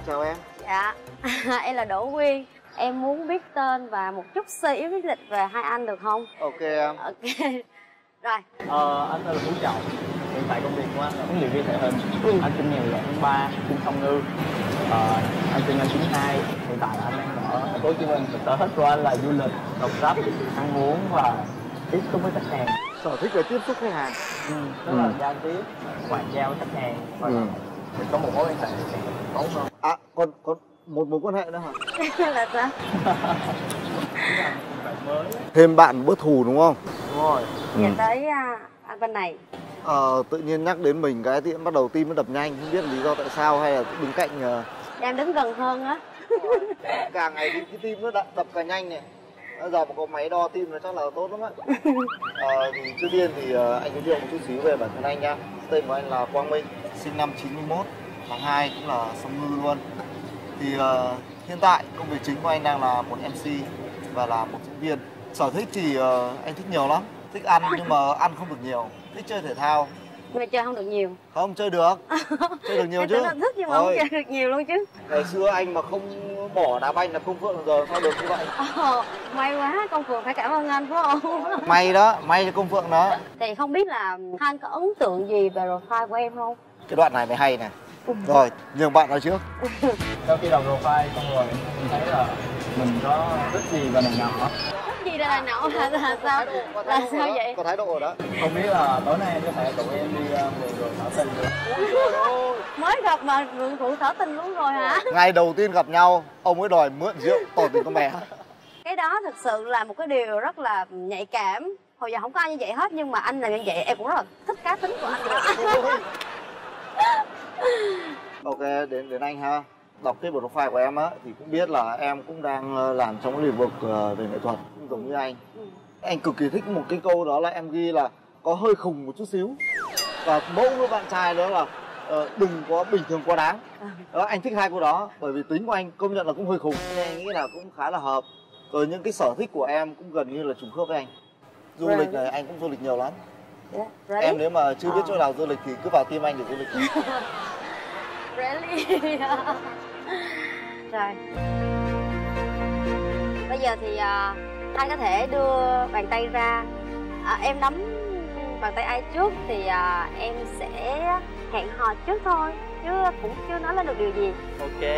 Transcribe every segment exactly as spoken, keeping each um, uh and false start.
chào em. Dạ, em là Đỗ Quyên. Em muốn biết tên và một chút sơ yếu lý lịch về hai anh được không? Ok em. Ok. Rồi. Ờ, anh tên là Phú Trọng. Hiện tại công việc của anh là huấn luyện viên thể hình. Ừ. Anh sinh ngày mười tháng ba, sinh Song Ngư. Ờ, anh sinh năm chín hai. Hiện tại là anh đang ở thành phố Hồ Chí Minh. Sở thích của anh là du lịch, đọc sách, ăn uống và tiếp xúc với khách hàng. Sở thích là tiếp xúc khách hàng. Ừ, tức là giao tiếp, ngoại giao với khách hàng. Và ừ. Mình có một mối quan hệ tốt hơn. À, còn còn một mối quan hệ nữa hả? Là sao? Thêm bạn bớt thù đúng không? Đúng rồi. Ừ. Dạ tới uh, anh bên này. Ờ, tự nhiên nhắc đến mình cái thì bắt đầu tim nó đập nhanh, không biết lý do tại sao hay là đứng cạnh. Uh... Em đứng gần hơn á. Càng ngày thì cái tim nó đập, đập càng nhanh này. Bây giờ mà có máy đo tim nó chắc là tốt lắm á. Ờ, thì trước tiên thì uh, anh giới thiệu một chút xíu về bản thân anh nha. Tên của anh là Quang Minh, sinh năm chín mươi mốt, tháng hai cũng là Song Ngư luôn. Thì uh, hiện tại công việc chính của anh đang là một em xê và là một diễn viên. Sở thích thì uh, anh thích nhiều lắm. Thích ăn nhưng mà ăn không được nhiều. Thích chơi thể thao. Nhưng mà chơi không được nhiều. Không, chơi được. Chơi được nhiều chứ. Em thích nhưng mà không chơi được nhiều luôn chứ. Ngày xưa anh mà không bỏ đá banh là không phượng giờ sao được như vậy. Ồ, may quá, Công Phượng phải cảm ơn anh phải không? May đó, may cho Công Phượng đó. Thì không biết là anh có ấn tượng gì về profile của em không? Cái đoạn này mới hay này. Rồi, nhường bạn nói trước. Sau khi đọc profile xong rồi mình thấy là mình có thích gì và này nọ. Thích gì là nọ là, là sao? Là sao vậy? Có thái độ rồi đó. Không biết là tối nay em có thể tụi em đi mượn rồi thảo tình được. Mới gặp mà mượn rượu thảo tình luôn rồi hả? Ngày đầu tiên gặp nhau, ông ấy đòi mượn rượu tỏ tình con bé. Cái đó thực sự là một cái điều rất là nhạy cảm. Hồi giờ không có ai như vậy hết, nhưng mà anh là như vậy em cũng rất là thích cá tính của anh. Ok, đến đến anh ha. Đọc cái profile của em á thì cũng biết là em cũng đang làm trong cái lĩnh vực về nghệ thuật cũng giống như anh. Ừ. Anh cực kỳ thích một cái câu đó là em ghi là có hơi khùng một chút xíu. Và mẫu với bạn trai đó là uh, đừng có bình thường quá đáng. Đó, anh thích hai câu đó bởi vì tính của anh công nhận là cũng hơi khùng. Nên anh nghĩ là cũng khá là hợp. Rồi những cái sở thích của em cũng gần như là trùng khớp với anh. Du lịch này anh cũng du lịch nhiều lắm. Yeah, really? Em nếu mà chưa biết chỗ nào du lịch thì cứ vào team anh để du lịch. Really? Rồi. Bây giờ thì uh, anh có thể đưa bàn tay ra. À, em nắm bàn tay ai trước thì uh, em sẽ hẹn hò trước thôi, chứ cũng chưa nói lên được điều gì. Ok.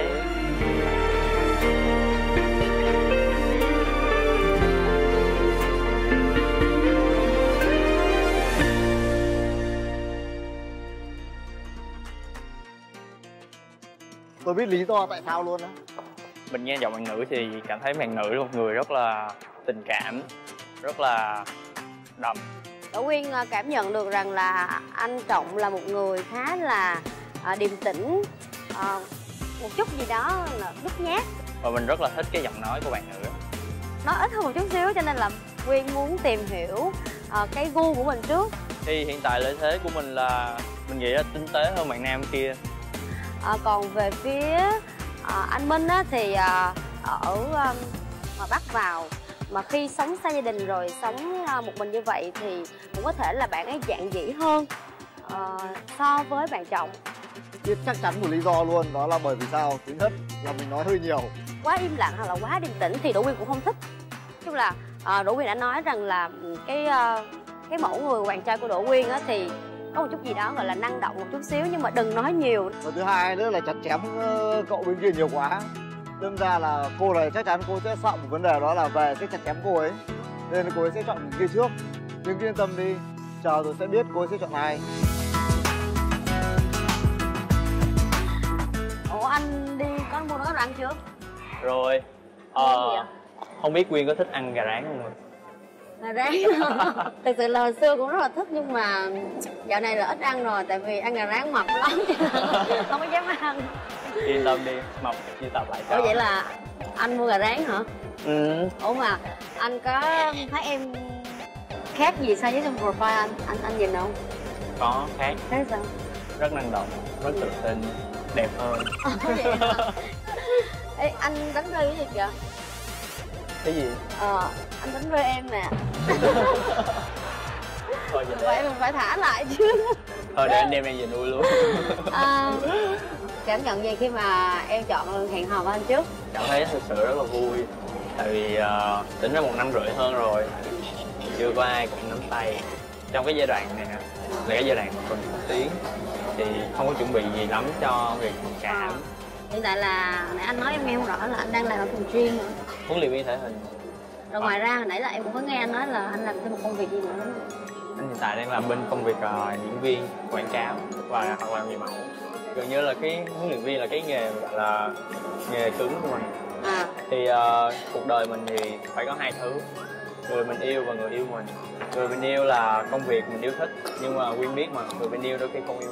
Tôi biết lý do tại sao luôn á. Mình nghe giọng bạn nữ thì cảm thấy bạn nữ là một người rất là tình cảm, rất là đậm. Đỗ Quyên cảm nhận được rằng là anh Trọng là một người khá là à, điềm tĩnh, à, một chút gì đó là nhút nhát. Và mình rất là thích cái giọng nói của bạn nữ. Nói ít hơn một chút xíu cho nên là Quyên muốn tìm hiểu à, cái gu của mình trước. Thì hiện tại lợi thế của mình là mình nghĩ là tinh tế hơn bạn nam kia. À, còn về phía à, anh Minh á, thì à, ở um, ngoài Bắc vào mà khi sống xa gia đình rồi sống à, một mình như vậy thì cũng có thể là bạn ấy dạn dĩ hơn à, so với bạn Trọng. Biết chắc chắn một lý do luôn, đó là bởi vì sao? Thứ nhất là mình nói hơi nhiều, quá im lặng hoặc là quá điềm tĩnh thì Đỗ Quyên cũng không thích. Chung là à, Đỗ Quyên đã nói rằng là cái à, cái mẫu người bạn trai của Đỗ Quyên á thì có một chút gì đó gọi là năng động một chút xíu nhưng mà đừng nói nhiều. Và thứ hai nữa là chặt chém cậu bên kia nhiều quá. Đâm ra là cô này chắc chắn cô sẽ sợ một vấn đề, đó là về cái chặt chém cô ấy, nên cô ấy sẽ chọn người kia trước. Nhưng yên tâm đi, chờ rồi sẽ biết cô ấy sẽ chọn ai. Ủa anh đi có mua đồ ăn chưa? Rồi. Ờ, không biết Quyên có thích ăn gà rán không? Gà rán thực sự là hồi xưa cũng rất là thích nhưng mà dạo này là ít ăn rồi, tại vì ăn gà rán mập lắm không có dám ăn. Yên tâm đi, mập chỉ tập lại cho. Ủa vậy là anh mua gà rán hả? Ừ. Ủa mà anh có thấy em khác gì so với trong profile anh? Anh anh nhìn không? Có khác. Khác sao? Rất năng động, rất tự tin, đẹp hơn. Vậy hả? Ê, anh đánh rơi cái gì kìa? Cái gì? Ờ, anh đánh rơi em nè. Thôi vậy vậy mình phải thả lại chứ. Thôi để anh đem em về nuôi luôn. À, ok, cảm nhận gì khi mà em chọn hẹn hò với anh trước? Cảm thấy thực sự rất là vui. Tại vì uh, tính ra một năm rưỡi hơn rồi, chưa có ai cũng nắm tay. Trong cái giai đoạn này là cái giai đoạn còn phát tiến thì không có chuẩn bị gì lắm cho việc tình cảm. Hiện tại là nãy anh nói em nghe không rõ là anh đang làm ở phòng gym nữa. Huấn luyện viên thể hình. Rồi ngoài ra hồi nãy là em cũng có nghe anh nói là anh làm thêm một công việc gì nữa. Anh hiện tại đang làm bên công việc uh, diễn viên quảng cáo và hoặc làm người mẫu. Gần như là cái huấn luyện viên là cái nghề gọi là nghề cứng của mình. À. Thì uh, cuộc đời mình thì phải có hai thứ, người mình yêu và người yêu mình. Người mình yêu là công việc mình yêu thích, nhưng mà Quyên biết mà, người mình yêu đôi khi không yêu.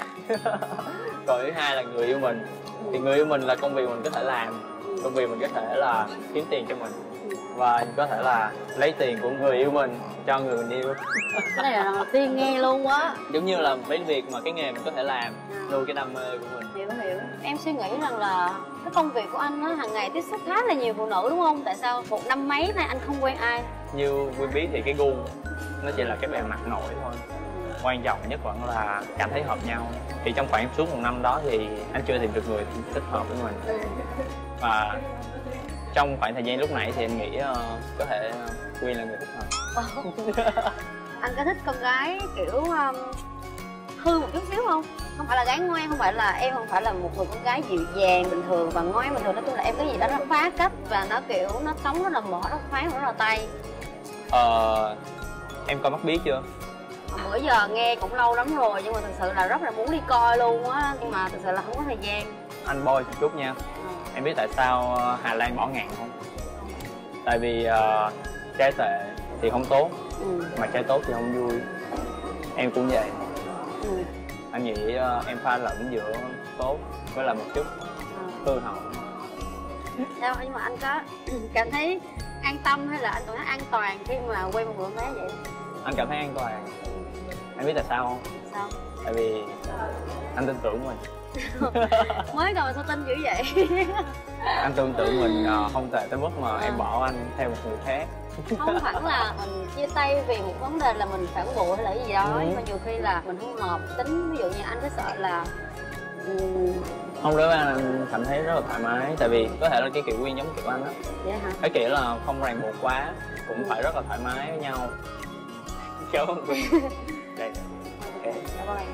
Còn thứ hai là người yêu mình. Thì người yêu mình là công việc mình có thể làm, công việc mình có thể là kiếm tiền cho mình, và có thể là lấy tiền của người yêu mình cho người mình yêu. Cái này là lần đầu tiên nghe luôn á. Giống như là mấy việc mà cái nghề mình có thể làm, nuôi cái đam mê của mình. Hiểu hiểu. Em suy nghĩ rằng là cái công việc của anh á, hàng ngày tiếp xúc khá là nhiều phụ nữ đúng không? Tại sao một năm mấy nay anh không quen ai? Như Quyên biết thì cái gu nó chỉ là cái bề mặt nổi thôi. Quan trọng nhất vẫn là cảm thấy hợp nhau. Thì trong khoảng suốt một năm đó thì anh chưa tìm được người thích hợp với mình. Và trong khoảng thời gian lúc nãy thì anh nghĩ uh, có thể uh, Quyên là người thích hợp. Anh có thích con gái kiểu um, hư một chút xíu không? Không phải là gái ngoan, không phải là em không phải là một người con gái dịu dàng bình thường và ngoan bình thường, nói chung là em có gì đó nó phá cách và nó kiểu nó sống rất là mở, nó khoáng, rất là tay. Ờ, em coi Mắt Biếc chưa? Bữa giờ nghe cũng lâu lắm rồi nhưng mà thực sự là rất là muốn đi coi luôn á, nhưng mà thực sự là không có thời gian. Anh boy chút chút nha. Ừ. Em biết tại sao Hà Lan bỏ ngạn không? Tại vì uh, trai tệ thì không tốt, ừ. mà trai tốt thì không vui. Em cũng vậy. Ừ. Anh nghĩ uh, em pha lẫn giữa tốt với là một chút hư hỏng. Sao nhưng mà anh có cảm thấy an tâm hay là anh cảm thấy an toàn khi mà quen một người bé vậy? Anh cảm thấy an toàn. Anh biết tại sao không? Sao? Tại vì anh tin tưởng mình. Mới rồi sao tin dữ vậy? Anh tin tưởng mình uh, không tệ tới mức mà à. em bỏ anh theo một người khác. Không hẳn là mình chia tay vì một vấn đề là mình phản bội hay là cái gì đó, ừ. nhưng mà nhiều khi là mình không hợp tính, ví dụ như anh có sợ là um... không, đối với anh, anh cảm thấy rất là thoải mái. Tại vì có thể là cái kiểu Quyên giống kiểu anh á. Vậy hả? Cái kiểu là không ràng buộc quá, cũng phải rất là thoải mái với nhau. Cảm ơn Quyên. Đây. Okay. Cảm ơn em.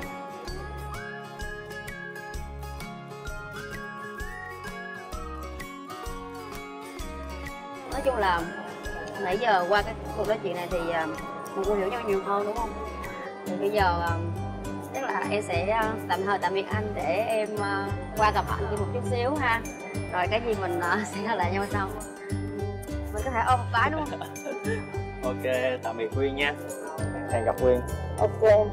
Nói chung là nãy giờ qua cái cuộc nói chuyện này thì mình cũng hiểu nhau nhiều hơn đúng không? Thì bây giờ chắc là em sẽ tạm thời tạm biệt anh để em qua gặp anh thêm một chút xíu ha. Rồi cái gì mình sẽ gặp lại nhau sau. Mình có thể ôm một cái đúng không? Ok, tạm biệt Quyên nha. Hẹn gặp Quyên. Ok.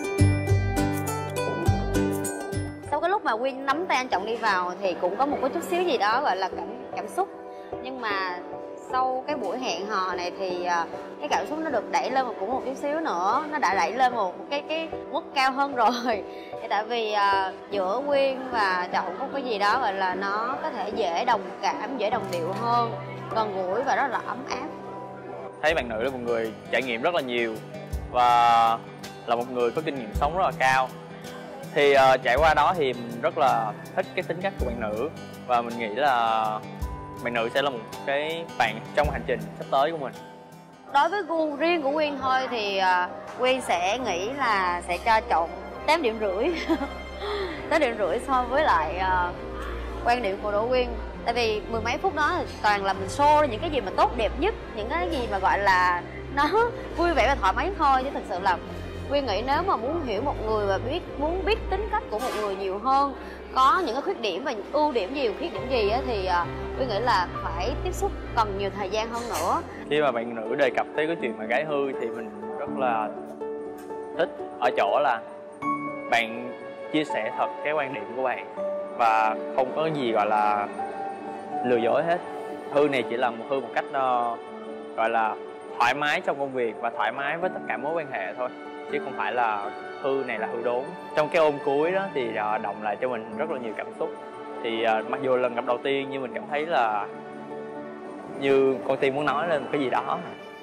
Sau cái lúc mà Quyên nắm tay anh Trọng đi vào thì cũng có một cái chút xíu gì đó gọi là cảm cảm xúc. Nhưng mà sau cái buổi hẹn hò này thì cái cảm xúc nó được đẩy lên một cũng một chút xíu nữa, nó đã đẩy lên một cái cái mức cao hơn rồi. Thì tại vì uh, giữa Quyên và Trọng có cái gì đó gọi là nó có thể dễ đồng cảm, dễ đồng điệu hơn, gần gũi và rất là ấm áp. Thấy bạn nữ là một người trải nghiệm rất là nhiều và là một người có kinh nghiệm sống rất là cao. Thì uh, trải qua đó thì mình rất là thích cái tính cách của bạn nữ và mình nghĩ là bạn nữ sẽ là một cái bạn trong hành trình sắp tới của mình. Đối với gu riêng của Quyên thôi thì uh, Quyên sẽ nghĩ là sẽ cho Trọng tám điểm rưỡi. tám điểm rưỡi so với lại uh, quan điểm của Đỗ Quyên. Tại vì mười mấy phút đó toàn là mình show những cái gì mà tốt đẹp nhất, những cái gì mà gọi là nó vui vẻ và thoải mái thôi. Chứ thực sự là Quyên nghĩ nếu mà muốn hiểu một người và biết muốn biết tính cách của một người nhiều hơn, có những cái khuyết điểm và ưu điểm gì, khuyết điểm gì á, thì uh, Quyên nghĩ là phải tiếp xúc cần nhiều thời gian hơn nữa. Khi mà bạn nữ đề cập tới cái chuyện mà gái hư thì mình rất là thích ở chỗ là bạn chia sẻ thật cái quan điểm của bạn và không có gì gọi là lừa dối hết. Hư này chỉ là một hư một cách uh, gọi là thoải mái trong công việc và thoải mái với tất cả mối quan hệ thôi, chứ không phải là hư này là hư đốn. Trong cái ôm cuối đó thì uh, động lại cho mình rất là nhiều cảm xúc. Thì uh, mặc dù lần gặp đầu tiên nhưng mình cảm thấy là như con tim muốn nói lên một cái gì đó.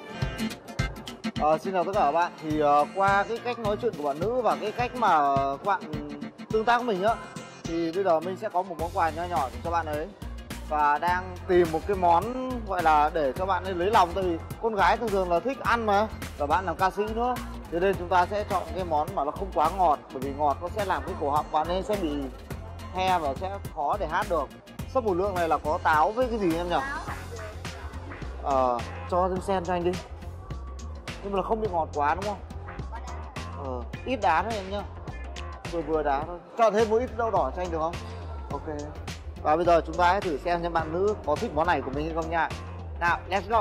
À, xin chào tất cả các bạn. Thì uh, qua cái cách nói chuyện của bạn nữ và cái cách mà các bạn tương tác với mình á, Thì bây giờ mình sẽ có một món quà nho nhỏ cho bạn ấy. Và đang tìm một cái món gọi là để cho bạn ấy lấy lòng. Tại vì con gái thường thường là thích ăn mà. Và bạn làm ca sĩ nữa. Thế nên chúng ta sẽ chọn cái món mà nó không quá ngọt. Bởi vì ngọt nó sẽ làm cái cổ họng bạn ấy sẽ bị he và sẽ khó để hát được. Súp mùi lượng này là có táo với cái gì em nhỉ? Ờ, cho thêm sen cho anh đi. Nhưng mà là không bị ngọt quá đúng không? Ờ, ít đá thôi em nhá. Vừa vừa đá thôi. Cho thêm một ít đậu đỏ cho anh được không? Ok. Và bây giờ chúng ta hãy thử xem xem bạn nữ có thích món này của mình hay không nha. Nào, let's go.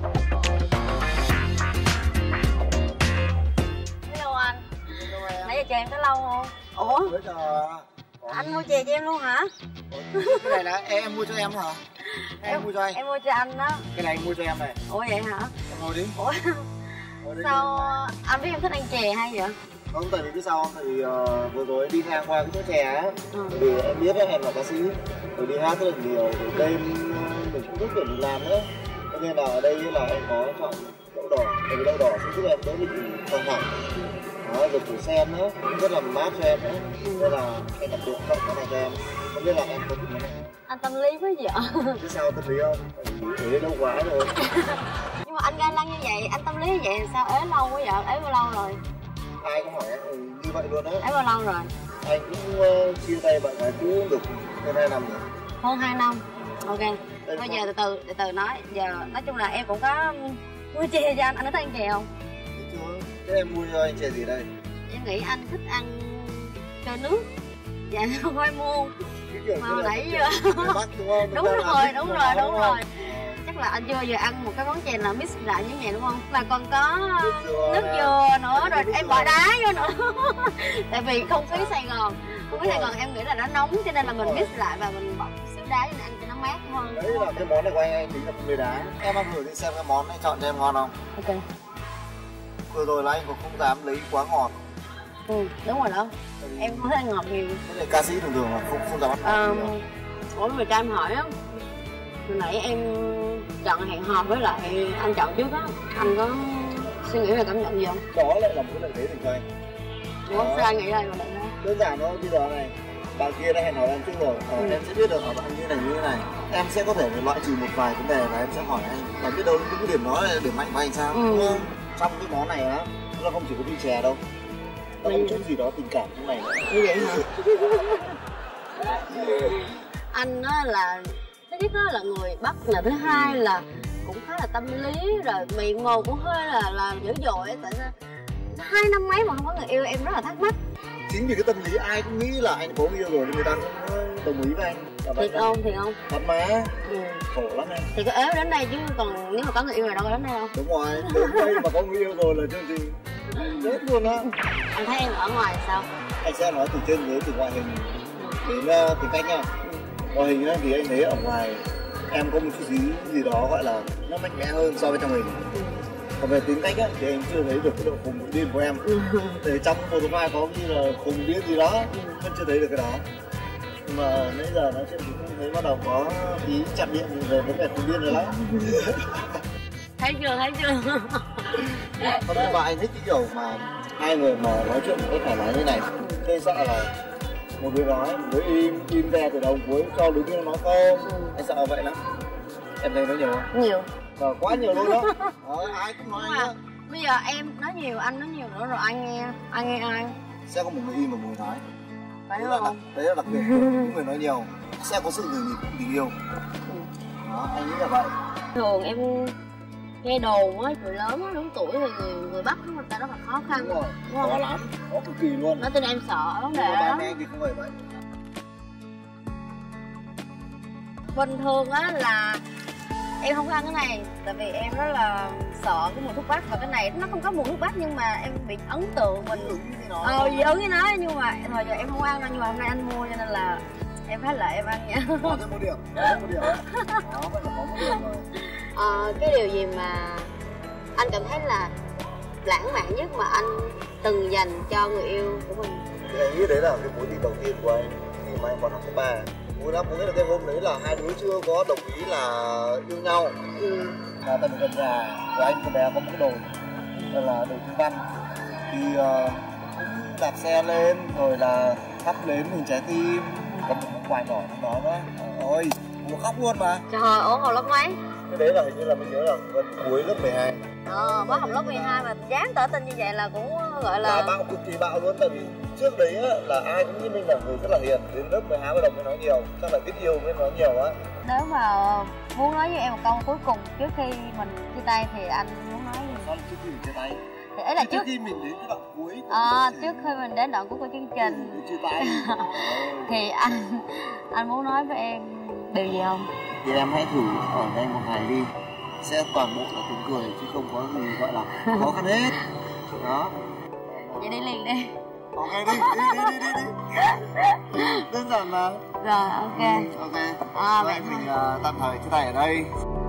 Hello anh. Hello em. Nãy giờ chờ em tới lâu không? Ủa? Bây giờ... Anh mua chè cho em luôn hả? Cái này là em, em mua cho em hả? Em, em mua cho anh. Em mua cho anh đó. Cái này anh mua cho em này. Ủa vậy hả? Em ngồi đi. Ủa? Ngồi đi. Sao anh biết em thích ăn chè hay vậy? Không, tại vì biết sao không? Tại vì uh, vừa rồi đi ngang qua cái chỗ chè á. Ừ. Vì em biết đó, em là ca sĩ. Rồi đi hát rất là nhiều. Rồi đêm mình cũng rất là mình làm nữa. Cho nên là ở đây là em có chọn đậu đỏ. Tại vì đậu đỏ sẽ giúp em đỡ bị căng thẳng. Đó, rồi củ sen nữa, cũng rất là mát cho em nữa. Nên là em đặc biệt chọn cái này cho em. Không biết là em có thích cái này. Anh tâm lý quá vậy. Biết sao tâm lý không? Tại vì ở đây lâu quá rồi. Nhưng mà anh ga lăng như vậy, anh tâm lý như vậy sao ế lâu quá vậy? Ế bao lâu rồi? Ai cũng hỏi em ừ, như vậy luôn á. Ế bao lâu rồi? Anh cũng uh, chia tay bạn gái cũ được hơn hai năm rồi. Hơn hai năm. Ok. Đây Bây có... giờ từ từ từ từ nói. Giờ nói chung là em cũng có mua chè cho anh. Anh có thích ăn chè không? Chưa. Thế em mua cho anh chè gì đây? Em nghĩ anh thích ăn trôi nước. Dạ không phải mua. Mà hồi nãy giờ Bắt, đúng không? đúng rồi, đúng rồi, đúng rồi. Chắc là anh chưa bao giờ ăn một cái món chè nào mix lại như vậy đúng không? Và còn có nước dừa nữa, rồi em bỏ đá vô nữa. Tại vì không khí Sài Gòn, không khí Sài Gòn em nghĩ là nó nóng cho nên là mình mix lại và mình bỏ xíu đá cho nên ăn cho nó mát hơn. Đấy là cái món này của anh, anh tính là không đá. Em ăn thử đi xem cái món này chọn cho em ngon không? Ok. Vừa rồi là anh cũng không dám lấy quá ngọt. Ừ, đúng rồi đó. Em không thích ăn ngọt nhiều. Cái này ca sĩ thường thường là không không dám ăn ngọt Um, nhiều. ủa mà cho em hỏi á, hồi nãy em chọn hẹn hò với lại anh chọn trước á, anh có suy nghĩ về cảm nhận gì không? Đó lại là một cái lợi thế dành cho anh. Ủa sao anh nghĩ là vậy đó? Đơn giản thôi, bây giờ này bạn kia đã hẹn hò em trước rồi, ờ, ừ. em sẽ biết được ở bạn như này như thế này. Em sẽ có thể loại trừ một vài vấn đề và em sẽ hỏi anh và biết đâu những cái điểm đó là điểm mạnh của anh sao, ừ. đúng không? Trong cái món này á, nó không chỉ có vị chè đâu, nó có một chút gì đó tình cảm trong này nữa. Như vậy hả? Anh á là thứ nhất á là người Bắc, là thứ hai là cũng khá là tâm lý, rồi miệng ngồi cũng hơi là là dữ dội. Tại sao hai năm mấy mà không có người yêu, em rất là thắc mắc. Chính vì cái tâm lý ai cũng nghĩ là anh có người yêu rồi thì người ta không đồng ý với anh. Thiệt không? Thiệt không? Thật mà. Ừ. Khổ lắm em. Thì có ế đến đây chứ còn nếu mà có người yêu rồi đâu có đến đây đâu. Đúng rồi, đến đây mà có người yêu rồi là chuyện gì chết luôn á. Anh thấy em ở ngoài sao? Anh sẽ nói từ trên dưới, từ ngoại hình đến uh, tính cách nha. Ngoại hình thì anh thấy ở ngoài em có một chút gì gì đó gọi là nó mạnh mẽ hơn so với trong hình. Ừ. Còn về tính cách á, thì anh chưa thấy được cái độ khùng điên của em. Ừ. Để trong một vai có như là khùng điên gì đó, vẫn chưa thấy được cái đó. Nhưng mà nãy giờ nói chuyện thì cũng thấy bắt đầu có tí chạm điện về vấn đề khùng điên rồi đó. Thấy chưa, thấy chưa? Còn nhưng mà anh thích cái kiểu mà hai người mà nói chuyện một cách thoải mái như này. Thế sợ là một đứa nói, một đứa im, im ra từ đầu cuối cho đứa kia nói không. Ừ. Anh sợ vậy lắm. Em thấy nói nhiều không? Nhiều. Ờ, quá nhiều luôn đó. Ờ, ai cũng nói anh đó. Bây giờ em nói nhiều, anh nói nhiều nữa rồi anh nghe, anh nghe ai? Sẽ có một người im và một người nói. Phải đấy không? Là, đấy là đặc biệt của những người nói nhiều. Sẽ có sự người tình yêu. Ừ. Đó, anh nghĩ là vậy. Thường em nghe đồn á, người lớn á, lớn tuổi thì người, người Bắc người ta rất là khó khăn. Đúng rồi, đúng khó lắm, khó cực kỳ luôn. Nói tên em sợ vấn đề đó. Ba mẹ thì không phải vậy. Bình thường á là em không có ăn cái này, tại vì em rất là sợ cái mùi thuốc bắc, và cái này nó không có mùi thuốc bắc nhưng mà em bị ấn tượng mình ờ dị ứng với nó, nhưng mà hồi giờ em không ăn đâu, nhưng mà hôm nay anh mua cho nên là em khá là em ăn nha. Có thêm một điểm, có thêm một điểm. Đó, vậy là có một điểm rồi. Ờ, cái điều gì mà anh cảm thấy là lãng mạn nhất mà anh từng dành cho người yêu của mình? Thì anh nghĩ đấy là cái mối tình đầu tiên của anh khi mà anh còn học cấp ba. Vui lắm, có nghĩa là cái hôm đấy là hai đứa chưa có đồng ý là yêu nhau. Ừ. Và tại vì gần nhà của anh con bé có một cái đồi, đó là đồi Thăng Văn. Thì uh, cũng đạp xe lên rồi là thắp lên hình trái tim, có một quài đỏ trong đó đó. Ôi, nó khóc luôn mà. Trời ơi, ủa học lớp mấy? Cái đấy là hình như là mình nhớ là gần cuối lớp mười hai. Ờ, mới học lớp mười hai mà dám tỏ tình như vậy là cũng gọi là... Là bạo, cực kỳ bạo luôn, tại vì trước đấy á, là ai cũng như mình là người rất là hiền. Đến lớp mười hai bắt đầu mới nói nhiều, chắc là biết yêu mới nói nhiều á. Nếu mà muốn nói với em một câu cuối cùng trước khi mình chia tay thì anh muốn nói gì? Nói là trước khi mình chia tay. Thì ấy là trước trước khi mình đến cái đoạn cuối. À, trước khi mình đến đoạn cuối của chương trình. Ừ, chia tay. Thì anh anh muốn nói với em điều gì không? Thì em hãy thử ở đây một ngày đi, sẽ toàn bộ là tiếng cười chứ không có gì gọi là khó khăn hết. Đó. Vậy đi liền đi. Ok đi, đi đi đi đi. đi. Đơn giản mà. Rồi, ok. Ừ, ok. À, vậy mình uh, tạm thời chia tay ở đây.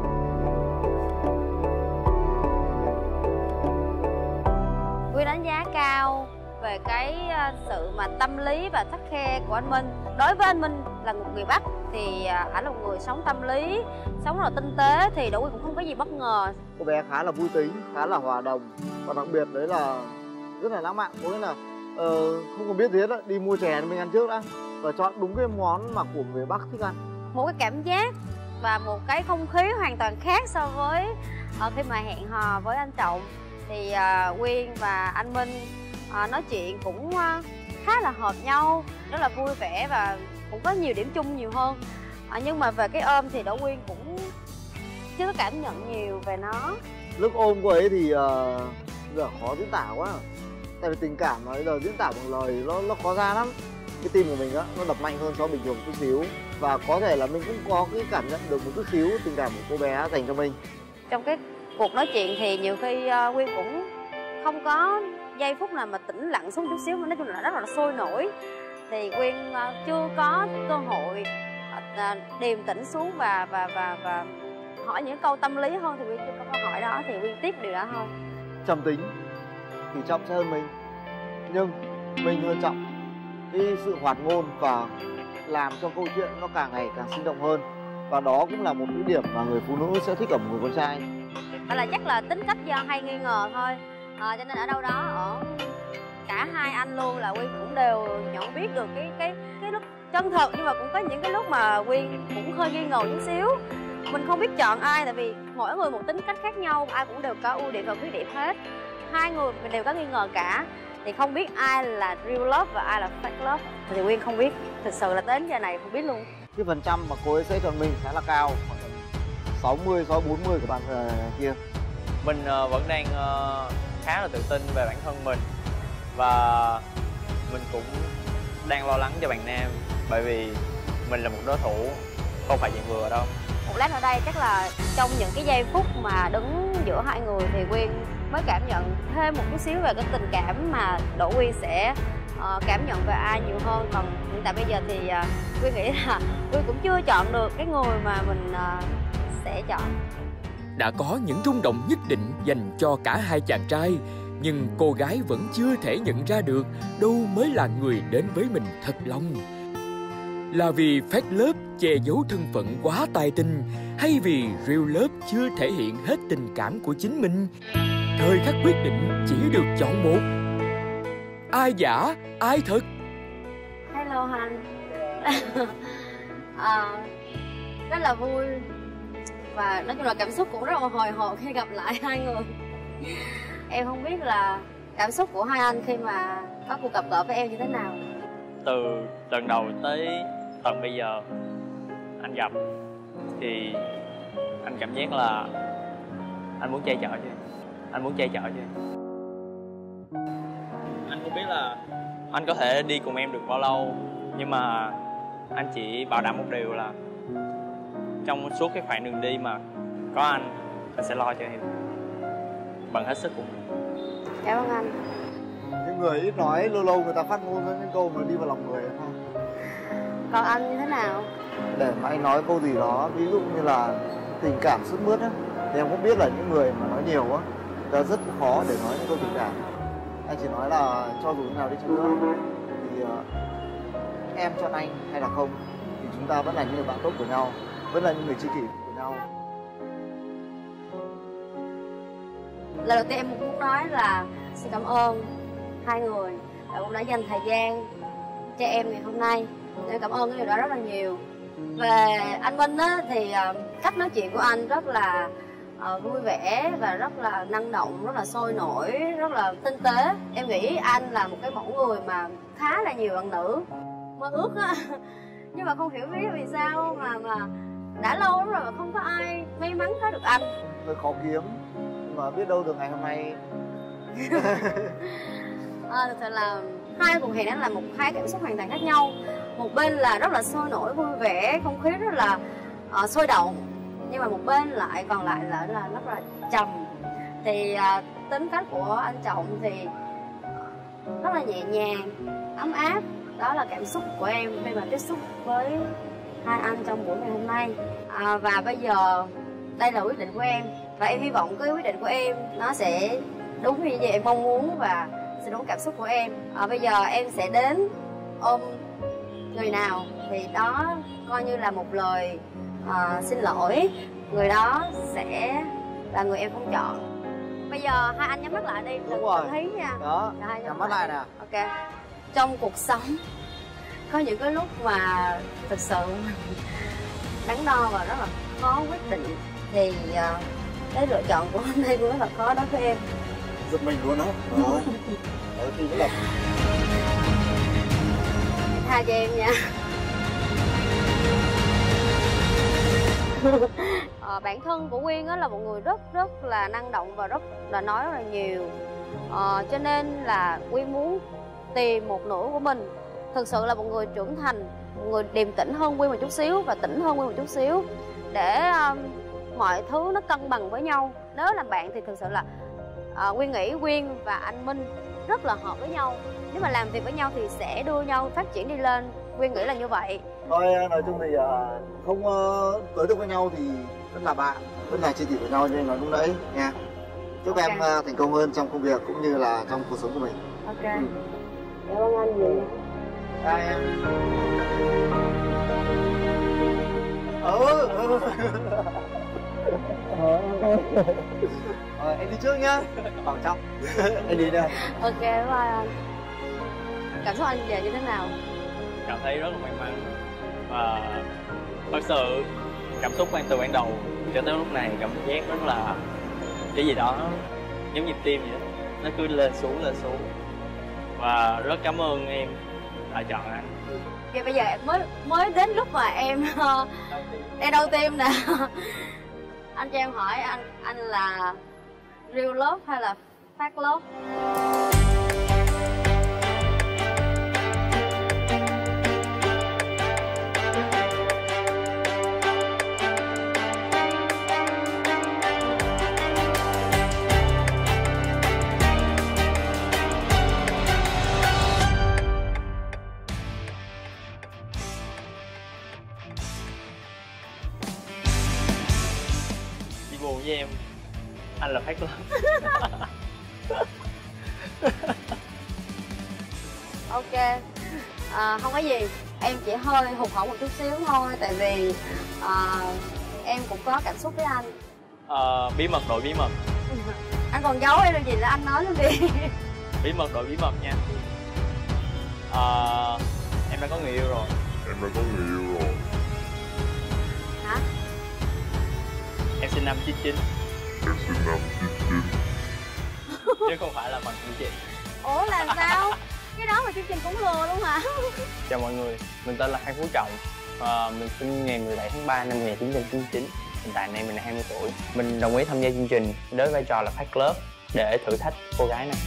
Quy đánh giá cao về cái sự mà tâm lý và khắt khe của anh Minh. Đối với anh Minh là một người Bắc thì ảnh là một người sống tâm lý, sống rất là tinh tế, thì Đỗ Quyên cũng không có gì bất ngờ. Cô bé khá là vui tính, khá là hòa đồng, và đặc biệt đấy là rất là lãng mạn. Có nghĩa là uh, không cần biết gì hết, đi mua chè mình ăn trước đã và chọn đúng cái món mà của người Bắc thích ăn. Một cái cảm giác và một cái không khí hoàn toàn khác so với uh, khi mà hẹn hò với anh Trọng. Thì uh, Quyên và anh Minh uh, nói chuyện cũng uh, khá là hợp nhau, rất là vui vẻ và cũng có nhiều điểm chung nhiều hơn. uh, Nhưng mà về cái ôm thì Đỗ Quyên cũng chưa có cảm nhận nhiều về nó. Lúc ôm cô ấy thì uh, giờ khó diễn tả quá, tại vì tình cảm mà bây giờ diễn tả bằng lời nó, nó khó ra lắm. Cái tim của mình á, nó đập mạnh hơn so với bình thường chút xíu, và có thể là mình cũng có cái cảm nhận được một chút xíu tình cảm của cô bé dành cho mình. Trong cái cuộc nói chuyện thì nhiều khi uh, Quyên cũng không có giây phút nào mà tĩnh lặng xuống chút xíu, mà nói chung là rất là sôi nổi. Thì Quyên uh, chưa có cơ hội uh, điềm tĩnh xuống và và và và hỏi những câu tâm lý hơn, thì Quyên chưa có câu hỏi đó, thì Quyên tiếp điều đó thôi. Trầm tính thì Trọng sẽ hơn mình, nhưng mình hơn Trọng cái sự hoạt ngôn và làm cho câu chuyện nó càng ngày càng sinh động hơn, và đó cũng là một cái điểm mà người phụ nữ sẽ thích ở một người con trai. Hay là chắc là tính cách do hay nghi ngờ thôi, à, cho nên ở đâu đó ở cả hai anh luôn là Quyên cũng đều nhận biết được cái cái cái lúc chân thật, nhưng mà cũng có những cái lúc mà Quyên cũng hơi nghi ngờ chút xíu. Mình không biết chọn ai, tại vì mỗi người một tính cách khác nhau, ai cũng đều có ưu điểm và khuyết điểm hết. Hai người mình đều có nghi ngờ cả, thì không biết ai là real love và ai là fake love thì Quyên không biết, thực sự là đến giờ này không biết luôn. Cái phần trăm mà cô ấy sẽ chọn mình khá là cao, sáu mươi so với bốn mươi của bạn uh, kia. Mình uh, vẫn đang uh, khá là tự tin về bản thân mình, và mình cũng đang lo lắng cho bạn nam, bởi vì mình là một đối thủ không phải dạng vừa đâu. Một lát ở đây chắc là trong những cái giây phút mà đứng giữa hai người thì Quyên mới cảm nhận thêm một chút xíu về cái tình cảm mà Đỗ Quyên sẽ uh, cảm nhận về ai nhiều hơn. Còn hiện tại bây giờ thì uh, Quyên nghĩ là Quyên cũng chưa chọn được cái người mà mình uh, sẽ chọn. Đã có những rung động nhất định dành cho cả hai chàng trai, nhưng cô gái vẫn chưa thể nhận ra được đâu mới là người đến với mình thật lòng. Là vì fake love che giấu thân phận quá tài tình, hay vì real love chưa thể hiện hết tình cảm của chính mình? Thời khắc quyết định chỉ được chọn một. Ai giả, ai thật? Hello anh. à, rất là vui, và nói chung là cảm xúc cũng rất là hồi hộp khi gặp lại hai người. Em không biết là cảm xúc của hai anh khi mà có cuộc gặp gỡ với em như thế nào? Từ lần đầu tới tận bây giờ anh gặp thì anh cảm giác là anh muốn che chở cho em. Anh muốn che chở cho em. Anh không biết là anh có thể đi cùng em được bao lâu, nhưng mà anh chỉ bảo đảm một điều là trong suốt cái khoảng đường đi mà có anh, anh sẽ lo cho em bằng hết sức của mình. Cảm ơn anh. Những người ít nói lâu lâu người ta phát ngôn ra những câu mà đi vào lòng người thôi. Còn anh như thế nào? Để mà anh nói câu gì đó, ví dụ như là tình cảm sức mướt á, thì em cũng biết là những người mà nói nhiều á, ta rất khó để nói những câu tình cảm. Anh chỉ nói là cho dù thế nào đi chăng nữa thì uh, em chọn anh hay là không thì chúng ta vẫn là những người bạn tốt của nhau, vẫn là những người tri kỷ của nhau. Lần đầu tiên em muốn nói là xin cảm ơn hai người đã cũng đã dành thời gian cho em ngày hôm nay. Em cảm ơn cái điều đó rất là nhiều. Về anh Minh á, thì uh, cách nói chuyện của anh rất là uh, vui vẻ và rất là năng động, rất là sôi nổi, rất là tinh tế. Em nghĩ anh là một cái mẫu người mà khá là nhiều bạn nữ mơ ước á. Nhưng mà không hiểu biết vì sao mà mà đã lâu lắm rồi mà không có ai may mắn có được anh. Hơi khó kiếm, nhưng mà biết đâu được ngày hôm nay. À, thực sự là hai cuộc hẹn đó là một hai cảm xúc hoàn toàn khác nhau. Một bên là rất là sôi nổi vui vẻ, không khí rất là uh, sôi động, nhưng mà một bên lại còn lại là là rất là trầm. Thì uh, tính cách của anh Trọng thì rất là nhẹ nhàng, ấm áp. Đó là cảm xúc của em khi mà tiếp xúc với hai anh trong buổi ngày hôm nay. À, và bây giờ đây là quyết định của em, và em hy vọng cái quyết định của em nó sẽ đúng như vậy em mong muốn và sẽ đúng cảm xúc của em. À, bây giờ em sẽ đến ôm người nào thì đó coi như là một lời uh, xin lỗi. Người đó sẽ là người em không chọn. Bây giờ hai anh nhắm mắt lại đi, đừng có thấy nha. Đó, hai nhắm mắt lại nè. Ok. Trong cuộc sống có những cái lúc mà thực sự đắn đo và rất là khó quyết định, thì uh, cái lựa chọn của hôm nay cũng rất là khó đối với em. Giật mình luôn đó. Đó. Đó thì là tha cho em nha. À, bản thân của Quyên á là một người rất rất là năng động và rất là nói rất là nhiều. À, cho nên là Quyên muốn tìm một nửa của mình thực sự là một người trưởng thành, một người điềm tĩnh hơn Quyên một chút xíu và tỉnh hơn Quyên một chút xíu, để um, mọi thứ nó cân bằng với nhau. Nếu làm bạn thì thực sự là uh, Quyên nghĩ Quyên và anh Minh rất là hợp với nhau. Nếu mà làm việc với nhau thì sẽ đưa nhau phát triển đi lên. Quyên nghĩ là như vậy. Thôi nói chung thì uh, không uh, tới được với nhau thì vẫn là bạn, vẫn là chia sẻ với nhau như nói lúc nãy nha. Chúc okay. em uh, thành công hơn trong công việc cũng như là trong cuộc sống của mình. Ok. Ừ. Cảm ơn anh nhiều. Bye em. Ừ. ừ. Rồi, em đi trước nhá. Bảo trọng. Em đi đây. Ok, bye anh. Cảm xúc anh giờ như thế nào? Cảm thấy rất là may mắn. Và thật sự cảm xúc ban từ ban đầu cho tới lúc này cảm giác rất là cái gì đó giống nhịp tim vậy đó. Nó cứ lên xuống lên xuống. Và rất cảm ơn em đã chọn anh. Ok, bây giờ mới mới đến lúc mà em uh, em đau tim nè. Anh cho em hỏi anh anh là real love hay là fake love? Buồn với em, anh là fake love. Ok, à, không có gì, em chỉ hơi hụt hẫng một chút xíu thôi, tại vì à, em cũng có cảm xúc với anh. À, bí mật đội bí mật. Anh còn giấu em làm gì, là anh nói luôn đi. Bí mật đội bí mật nha. À, em đã có người yêu rồi. Em đã có người yêu rồi. Hả? Em sinh năm chín chín. Em sinh năm chín chín. Chứ không phải là bằng chương trình. Ủa làm sao? Cái đó mà chương trình cũng lừa luôn hả? Chào mọi người, mình tên là Phan Phú Trọng. à, Mình sinh ngày mười bảy tháng ba năm một nghìn chín trăm chín mươi chín. Hiện tại nay mình là hai mươi tuổi. Mình đồng ý tham gia chương trình với vai trò là fake love để thử thách cô gái này.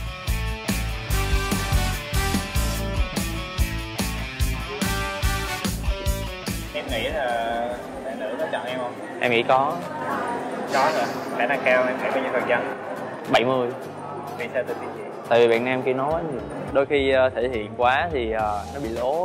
Em nghĩ là bạn nữ có chọn em không? Em nghĩ có. Có rồi. Khả năng cao em nghĩ bao nhiêu phần trăm? bảy mươi. Vì sao tự tin vậy? Tại vì bạn nam kia nói quá nhiều. Đôi khi uh, thể hiện quá thì uh, nó bị lố.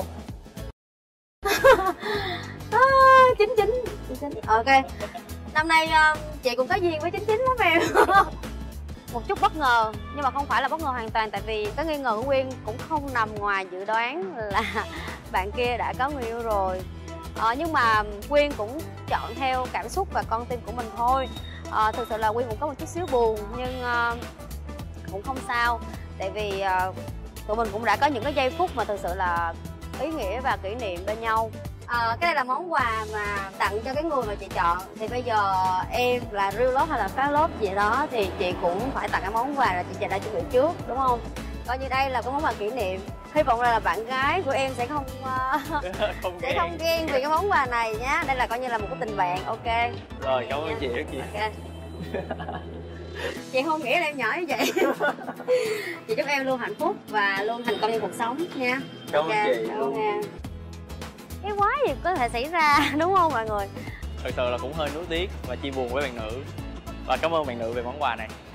À, chín chín. Ok. Năm nay uh, chị cũng có duyên với chín chín lắm em. Một chút bất ngờ, nhưng mà không phải là bất ngờ hoàn toàn, tại vì cái nghi ngờ của Quyên cũng không nằm ngoài dự đoán là bạn kia đã có người yêu rồi. À, nhưng mà Quyên cũng chọn theo cảm xúc và con tim của mình thôi. À, thực sự là Quyên cũng có một chút xíu buồn, nhưng uh, cũng không sao, tại vì uh, tụi mình cũng đã có những cái giây phút mà thực sự là ý nghĩa và kỷ niệm bên nhau. À, cái đây là món quà mà tặng cho cái người mà chị chọn. Thì bây giờ em là real love hay là fake love gì đó thì chị cũng phải tặng cái món quà là chị đã chuẩn bị trước, đúng không? Coi như đây là cái món quà kỷ niệm. Hy vọng là bạn gái của em sẽ không uh, không sẽ không ghen vì cái món quà này nhá. Đây là coi như là một cái tình bạn, ok. Rồi, cảm ơn chị rất nhiều. Okay. Chị không nghĩ là em nhỏ như vậy. Chị chúc em luôn hạnh phúc và luôn thành công trong cuộc sống nha. Cảm ơn okay. chị. Cảm ơn em. Cái quái gì có thể xảy ra đúng không mọi người? Thật sự là cũng hơi nuối tiếc và chia buồn với bạn nữ. Và cảm ơn bạn nữ về món quà này.